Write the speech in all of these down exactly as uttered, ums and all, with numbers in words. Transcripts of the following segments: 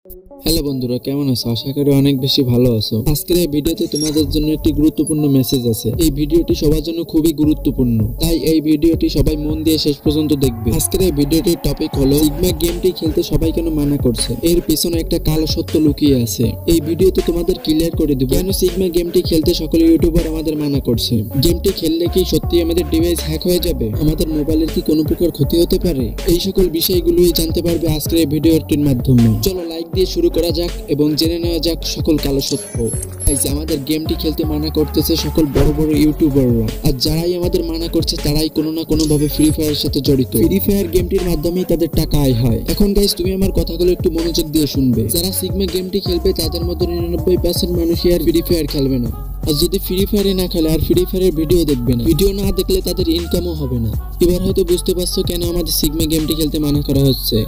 Hello বন্ধুরা, কেমন আছো? আশা করি অনেক বেশি ভালো আছো। আজকের এই ভিডিওতে তোমাদের জন্য একটি গুরুত্বপূর্ণ মেসেজ আছে। এই ভিডিওটি সবার জন্য খুবই গুরুত্বপূর্ণ, তাই এই ভিডিওটি সবাই মন দিয়ে শেষ পর্যন্ত দেখবে। আজকের এই ভিডিওটির টপিক হলো সিগমা গেমটি খেলতে সবাই কেন মানা করছে। এর পিছনে একটা কালো সত্য লুকিয়ে আছে। এই ভিডিওতে তোমাদের ক্লিয়ার করে দেব কেন সিগমা গেমটি খেলতে সকল ইউটিউবার আমাদের মানা করছে। গেমটি খেললে কি সত্যি আমাদের ডিভাইস হ্যাক হয়ে যাবে? আমাদের মোবাইলের কি কোনো প্রকার ক্ষতি হতে পারে? এই সকল বিষয়গুলোই জানতে পারবে আজকের এই ভিডিওটির মাধ্যমে। চলো লাইক দিয়ে শুরু করা যাক এবং জেনে নেওয়া যাক সকল কালো সত্য। গাইস, আমাদের গেমটি খেলতে মানা করতেছে সকল বড় বড় ইউটিউবাররা, আর যারাই আমাদের মানা করছে তারাই কোনো না কোনো ভাবে ফ্রি ফায়ারের সাথে জড়িত। ফ্রি ফায়ার গেমটির মাধ্যমেই তাদের টাকা আয় হয়। এখন গাইস, তুমি আমার কথাগুলো একটু মনোযোগ দিয়ে শুনবে। যারা সিগমা গেমটি খেলবে তাদের মধ্যে নিরানব্বই পার্সেন্ট মানুষই আর ফ্রি ফায়ার খেলবে না। আর যদি ফ্রি ফায়ারে না খেলে আর ফ্রি ফায়ারের ভিডিও দেখবে না, ভিডিও না দেখলে তাদের ইনকামও হবে না। এবার হয়তো বুঝতে পারছো কেন আমাদের সিগমা গেমটি খেলতে মানা করা হচ্ছে।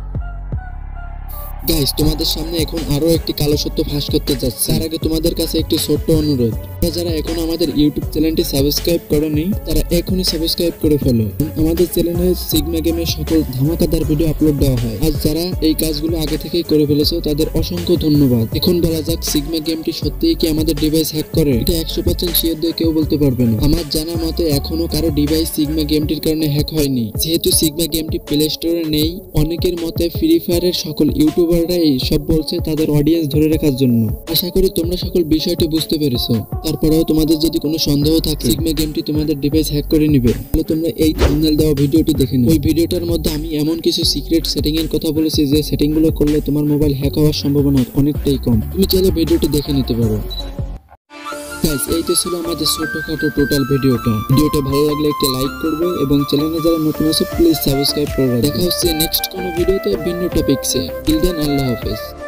গাইস, তোমাদের সামনে এখন আরো একটি কালো সত্য ফাঁস করতে যাচ্ছে। তার আগে তোমাদের কাছে একটি ছোট্ট অনুরোধ, যারা এখন আমাদের ইউটিউব চ্যানেলটি সাবস্ক্রাইব করোনি তারা এখনই সাবস্ক্রাইব করে ফেলো। আমাদের চ্যানেলে সিগমা গেমের সকল ধামাকাদার ভিডিও আপলোড দেওয়া হয়। আর যারা এই কাজগুলো আগে থেকেই করে ফেলেছো তাদের অসংখ্য ধন্যবাদ। এখন বলা যাক, সিগমা গেমটি সত্যিই কি আমাদের ডিভাইস হ্যাক করে? এটা একশো পার্সেন্ট শিওর দিয়ে কেউ বলতে পারবে না। আমার জানা মতে এখনো কারো ডিভাইস সিগমা গেমটির কারণে হ্যাক হয়নি। যেহেতু সিগমা গেমটি প্লে স্টোরে নেই, অনেকের মতে ফ্রি ফায়ারের সকল ইউটিউবার সব বলছে তাদের অডিয়েন্স ধরে রাখার জন্য। আশা করি তোমরা সকল বিষয়টি বুঝতে পেরেছো। তারপরেও তোমাদের যদি কোনো সন্দেহ থাকে সিগমা গেমটি তোমাদের ডিভাইস হ্যাক করে নিবে, তাহলে তোমরা এই থাম্বনেল দেওয়া ভিডিওটি দেখে নাও। ওই ভিডিওটার মধ্যে আমি এমন কিছু সিক্রেট সেটিং এর কথা বলেছি যে সেটিং গুলো করলে তোমার মোবাইল হ্যাক হওয়ার সম্ভাবনা অনেকটাই কম। তুমি চাইলে ভিডিওটি দেখে নিতে পারো। গাইস, এই তো ছিল আমাদের ছোটখাটো টোটাল ভিডিওটা। ভিডিওটা ভালো লাগলে একটা লাইক করবে এবং চ্যানেলে যারা নতুন আছে প্লিজ সাবস্ক্রাইব করে রাখবে। দেখা হচ্ছে নেক্সট কোনো ভিডিওতে ভিন্ন টপিকসে। টিল দেন, আল্লাহ হাফেজ।